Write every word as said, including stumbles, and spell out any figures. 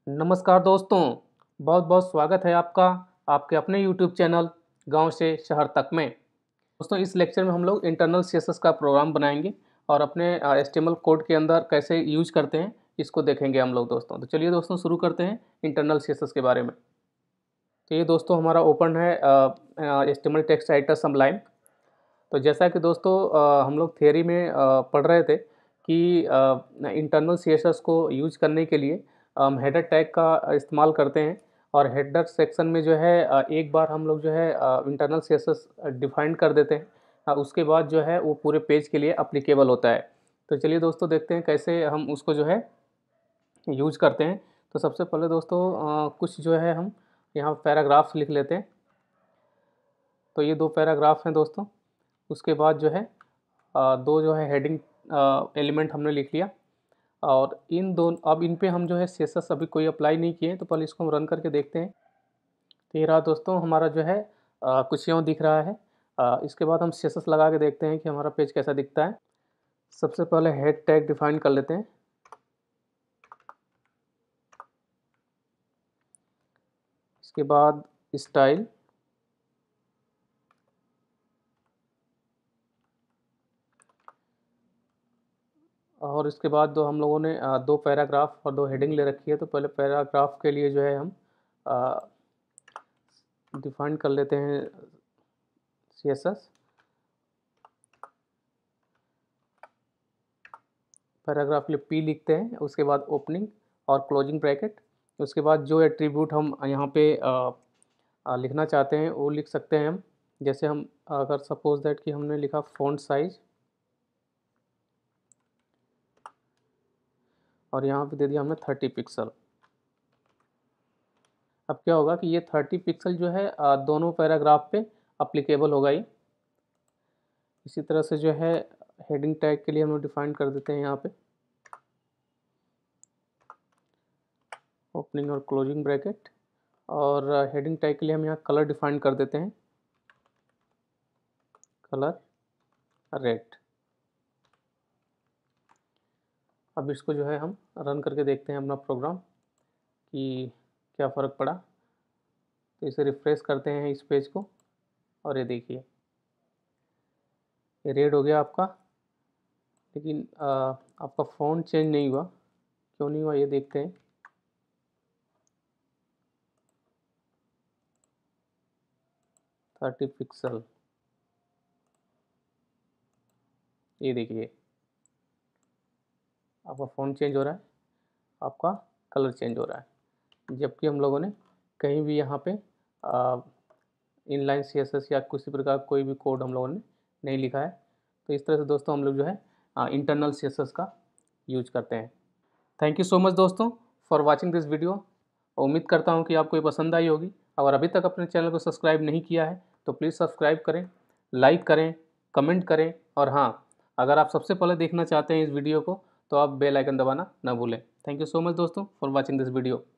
नमस्कार दोस्तों, बहुत बहुत स्वागत है आपका आपके अपने यूट्यूब चैनल गांव से शहर तक में। दोस्तों, इस लेक्चर में हम लोग इंटरनल सीएसएस का प्रोग्राम बनाएंगे और अपने एचटीएमएल कोड के अंदर कैसे यूज करते हैं इसको देखेंगे हम लोग दोस्तों। तो चलिए दोस्तों शुरू करते हैं इंटरनल सीएसएस के बारे में। तो ये दोस्तों हमारा ओपन है एचटीएमएल टेक्स्ट एडिटर सबलाइन। तो जैसा कि दोस्तों अ, हम लोग थियरी में अ, पढ़ रहे थे कि इंटरनल सीएसएस को यूज करने के लिए हम हेडर टैग का इस्तेमाल करते हैं और हेडर सेक्शन में जो है अ, एक बार हम लोग जो है इंटरनल सीएसएस डिफाइन कर देते हैं। अ, उसके बाद जो है वो पूरे पेज के लिए अप्लीकेबल होता है। तो चलिए दोस्तों देखते हैं कैसे हम उसको जो है यूज करते हैं। तो सबसे पहले दोस्तों अ, कुछ जो है हम यहाँ पैराग्राफ्स लिख लेते हैं। तो ये दो पैराग्राफ हैं दोस्तों। उसके बाद जो है अ, दो जो है हेडिंग एलिमेंट हमने लिख लिया और इन दोनों अब इन पे हम जो है सीएसएस अभी कोई अप्लाई नहीं किए, तो पहले इसको हम रन करके देखते हैं। तो ये रहा दोस्तों हमारा जो है अ, कुछ यूँ दिख रहा है। अ, इसके बाद हम सीएसएस लगा के देखते हैं कि हमारा पेज कैसा दिखता है। सबसे पहले हेड टैग डिफाइन कर लेते हैं। इसके बाद स्टाइल, और इसके बाद दो हम लोगों ने अ, दो पैराग्राफ और दो हेडिंग ले रखी है। तो पहले पैराग्राफ के लिए जो है हम डिफाइन कर लेते हैं सीएसएस। पैराग्राफ के लिए पी लिखते हैं, उसके बाद ओपनिंग और क्लोजिंग ब्रैकेट। उसके बाद जो एट्रीब्यूट हम यहाँ पे आ, आ, लिखना चाहते हैं वो लिख सकते हैं हम। जैसे हम अगर सपोज दैट कि हमने लिखा फ़ॉन्ट साइज और यहाँ पे दे दिया हमने थर्टी पिक्सल। अब क्या होगा कि ये थर्टी पिक्सल जो है आ, दोनों पैराग्राफ पे अप्लीकेबल होगा ही। इसी तरह से जो है हेडिंग टैग के लिए हम डिफाइन कर देते हैं यहाँ पे ओपनिंग और क्लोजिंग ब्रैकेट, और हेडिंग टैग के लिए हम यहाँ कलर डिफाइन कर देते हैं, कलर रेड। अब इसको जो है हम रन करके देखते हैं अपना प्रोग्राम कि क्या फ़र्क पड़ा। तो इसे रिफ़्रेश करते हैं इस पेज को और ये देखिए ये रेड हो गया आपका, लेकिन आ, आपका फ़ॉन्ट चेंज नहीं हुआ। क्यों नहीं हुआ ये देखते हैं। थर्टी पिक्सल, ये देखिए आपका फ़ॉन्ट चेंज हो रहा है, आपका कलर चेंज हो रहा है। जबकि हम लोगों ने कहीं भी यहाँ पे इनलाइन सी एस एस या किसी प्रकार कोई भी कोड हम लोगों ने नहीं लिखा है। तो इस तरह से दोस्तों हम लोग जो है इंटरनल सी एस एस का यूज करते हैं। थैंक यू सो मच दोस्तों फॉर वाचिंग दिस वीडियो। उम्मीद करता हूँ कि आपको ये पसंद आई होगी। अगर अभी तक अपने चैनल को सब्सक्राइब नहीं किया है तो प्लीज़ सब्सक्राइब करें, लाइक करें, कमेंट करें, और हाँ, अगर आप सबसे पहले देखना चाहते हैं इस वीडियो को तो आप बेल आइकन दबाना ना भूलें। थैंक यू सो मच दोस्तों फॉर वाचिंग दिस वीडियो।